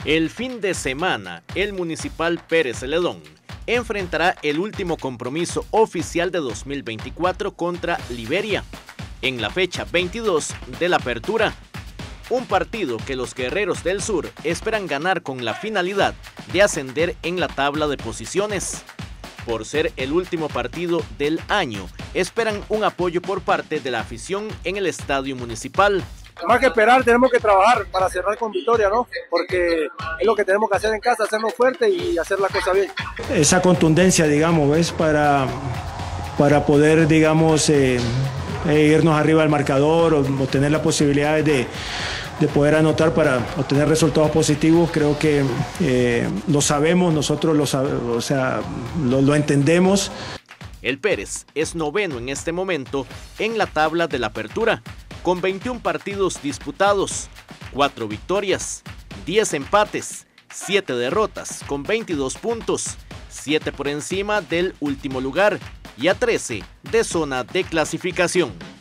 El fin de semana, el Municipal Pérez Celedón enfrentará el último compromiso oficial de 2024 contra Liberia, en la fecha 22 de la apertura. Un partido que los Guerreros del Sur esperan ganar con la finalidad de ascender en la tabla de posiciones. Por ser el último partido del año, esperan un apoyo por parte de la afición en el estadio municipal. Más que esperar, tenemos que trabajar para cerrar con victoria, ¿no? Porque es lo que tenemos que hacer en casa, hacernos fuertes y hacer la cosa bien. Esa contundencia, digamos, es para poder, digamos, irnos arriba del marcador o tener la posibilidad de poder anotar para obtener resultados positivos. Creo que lo sabemos, nosotros lo entendemos. El Pérez es noveno en este momento en la tabla de la apertura, con 21 partidos disputados, 4 victorias, 10 empates, 7 derrotas, con 22 puntos, 7 por encima del último lugar y a 13 de zona de clasificación.